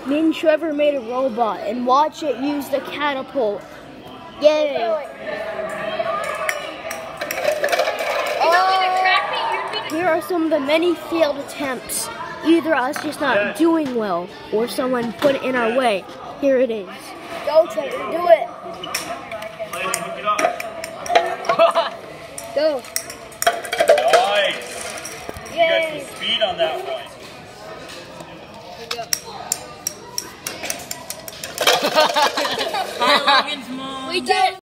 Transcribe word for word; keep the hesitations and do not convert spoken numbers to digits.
Me and Trevor made a robot, and watch it use the catapult. Yay! Oh. Here are some of the many failed attempts. Either us just not doing well, or someone put it in our way. Here it is. Go, Trevor, do it. Go. Nice. You got some speed on that one. We did.